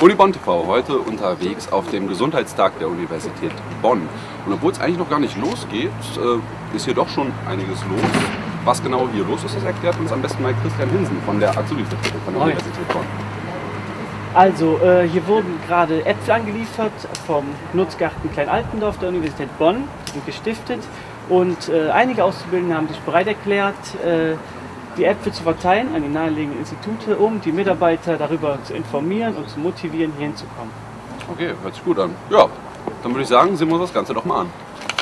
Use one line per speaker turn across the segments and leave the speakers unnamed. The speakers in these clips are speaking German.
Uni Bonn TV, heute unterwegs auf dem Gesundheitstag der Universität Bonn. Und obwohl es eigentlich noch gar nicht losgeht, ist hier doch schon einiges los. Was genau hier los ist, das erklärt uns am besten mal Christian Hinsen von der Azubi-Vertretung von der Universität Bonn.
Also, hier wurden gerade Äpfel angeliefert vom Nutzgarten Klein-Altendorf der Universität Bonn, sind gestiftet. Und einige Auszubildende haben sich bereit erklärt, die Äpfel zu verteilen an die naheliegenden Institute, um die Mitarbeiter darüber zu informieren und zu motivieren, hier hinzukommen.
Okay, hört sich gut an. Ja, dann würde ich sagen, sehen wir uns das Ganze doch mal an.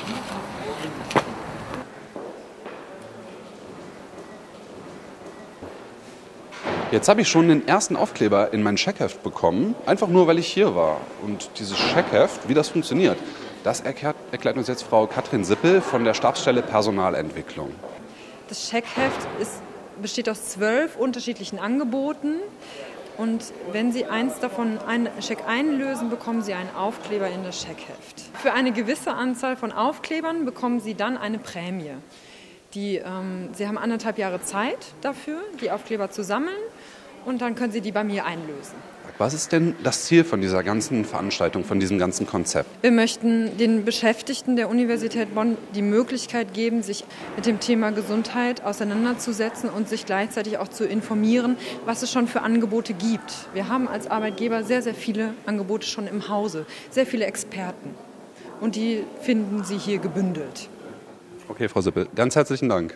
Jetzt habe ich schon den ersten Aufkleber in mein Checkheft bekommen, einfach nur, weil ich hier war. Und dieses Checkheft, wie das funktioniert, das erklärt uns jetzt Frau Katrin Sippel von der Stabsstelle Personalentwicklung.
Das Checkheft besteht aus 12 unterschiedlichen Angeboten. Und wenn Sie eins davon, einen Scheck einlösen, bekommen Sie einen Aufkleber in das Checkheft. Für eine gewisse Anzahl von Aufklebern bekommen Sie dann eine Prämie. Sie haben 1,5 Jahre Zeit dafür, die Aufkleber zu sammeln, und dann können Sie die bei mir einlösen.
Was ist denn das Ziel von dieser ganzen Veranstaltung, von diesem ganzen Konzept?
Wir möchten den Beschäftigten der Universität Bonn die Möglichkeit geben, sich mit dem Thema Gesundheit auseinanderzusetzen und sich gleichzeitig auch zu informieren, was es schon für Angebote gibt. Wir haben als Arbeitgeber sehr, sehr viele Angebote schon im Hause, sehr viele Experten. Und die finden Sie hier gebündelt.
Okay, Frau Sippel, ganz herzlichen Dank.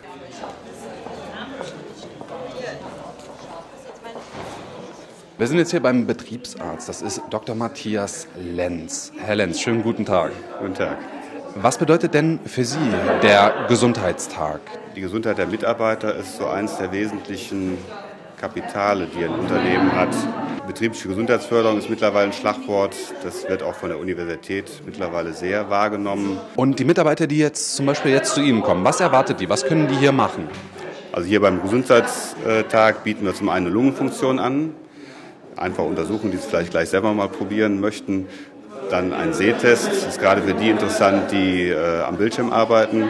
Wir sind jetzt hier beim Betriebsarzt. Das ist Dr. Matthias Lenz. Herr Lenz, schönen guten Tag.
Guten Tag.
Was bedeutet denn für Sie der Gesundheitstag?
Die Gesundheit der Mitarbeiter ist so eines der wesentlichen Kapitale, die ein Unternehmen hat. Betriebliche Gesundheitsförderung ist mittlerweile ein Schlagwort. Das wird auch von der Universität mittlerweile sehr wahrgenommen.
Und die Mitarbeiter, die jetzt zum Beispiel zu Ihnen kommen, was erwartet die? Was können die hier machen?
Also hier beim Gesundheitstag bieten wir zum einen eine Lungenfunktion an. Einfach untersuchen, die es vielleicht gleich selber mal probieren möchten. Dann ein Sehtest, das ist gerade für die interessant, die am Bildschirm arbeiten.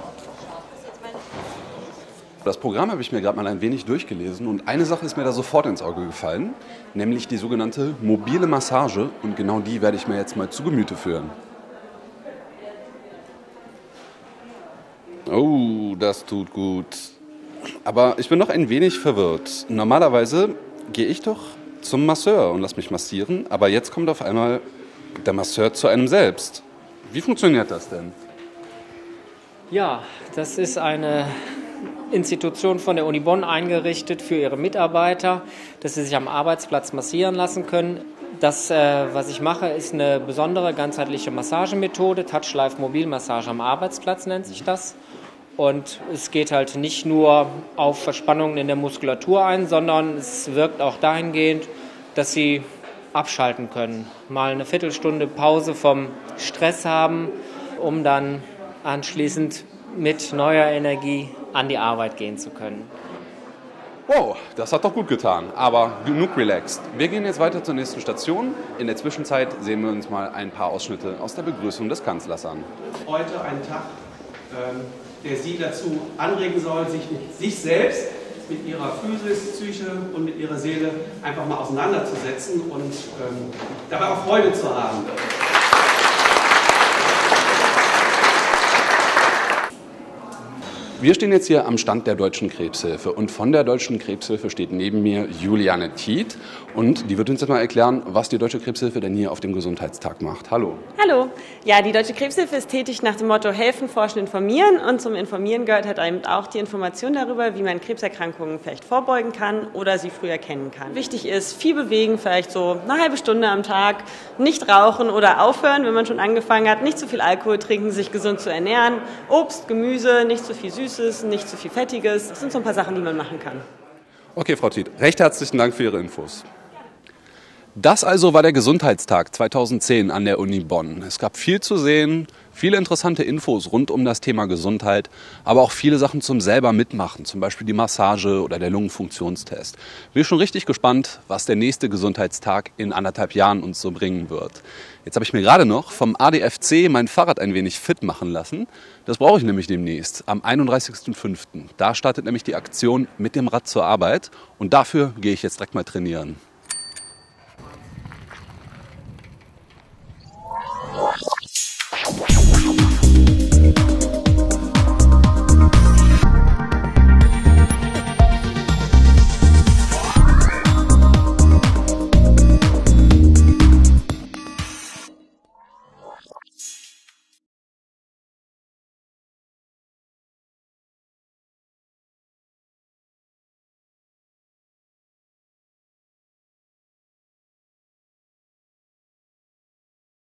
Das Programm habe ich mir gerade mal ein wenig durchgelesen und eine Sache ist mir da sofort ins Auge gefallen, nämlich die sogenannte mobile Massage, und genau die werde ich mir jetzt mal zu Gemüte führen. Oh, das tut gut. Aber ich bin noch ein wenig verwirrt. Normalerweise gehe ich doch zum Masseur und lass mich massieren, aber jetzt kommt auf einmal der Masseur zu einem selbst. Wie funktioniert das denn?
Ja, das ist eine Institution von der Uni Bonn eingerichtet für ihre Mitarbeiter, dass sie sich am Arbeitsplatz massieren lassen können. Das, was ich mache, ist eine besondere ganzheitliche Massagemethode, Touch-Life-Mobilmassage am Arbeitsplatz nennt sich das. Und es geht halt nicht nur auf Verspannungen in der Muskulatur ein, sondern es wirkt auch dahingehend, dass Sie abschalten können. Mal eine Viertelstunde Pause vom Stress haben, um dann anschließend mit neuer Energie an die Arbeit gehen zu können.
Wow, das hat doch gut getan, aber genug relaxed. Wir gehen jetzt weiter zur nächsten Station. In der Zwischenzeit sehen wir uns mal ein paar Ausschnitte aus der Begrüßung des Kanzlers an.
Heute ein Tag, der Sie dazu anregen soll, sich mit sich selbst, mit Ihrer Physis, Psyche und mit Ihrer Seele einfach mal auseinanderzusetzen und dabei auch Freude zu haben.
Wir stehen jetzt hier am Stand der Deutschen Krebshilfe und von der Deutschen Krebshilfe steht neben mir Juliane Tiet und die wird uns jetzt mal erklären, was die Deutsche Krebshilfe denn hier auf dem Gesundheitstag macht. Hallo.
Hallo. Ja, die Deutsche Krebshilfe ist tätig nach dem Motto Helfen, Forschen, Informieren, und zum Informieren gehört halt eben auch die Information darüber, wie man Krebserkrankungen vielleicht vorbeugen kann oder sie früh erkennen kann. Wichtig ist, viel bewegen, vielleicht so eine halbe Stunde am Tag, nicht rauchen oder aufhören, wenn man schon angefangen hat, nicht zu viel Alkohol trinken, sich gesund zu ernähren, Obst, Gemüse, nicht zu viel Süßes, nicht zu viel Fettiges. Das sind so ein paar Sachen, die man machen kann.
Okay, Frau Tiet, recht herzlichen Dank für Ihre Infos. Das also war der Gesundheitstag 2010 an der Uni Bonn. Es gab viel zu sehen, viele interessante Infos rund um das Thema Gesundheit, aber auch viele Sachen zum selber mitmachen, zum Beispiel die Massage oder der Lungenfunktionstest. Ich bin schon richtig gespannt, was der nächste Gesundheitstag in 1,5 Jahren uns so bringen wird. Jetzt habe ich mir gerade noch vom ADFC mein Fahrrad ein wenig fit machen lassen. Das brauche ich nämlich demnächst, am 31.05. Da startet nämlich die Aktion mit dem Rad zur Arbeit und dafür gehe ich jetzt direkt mal trainieren.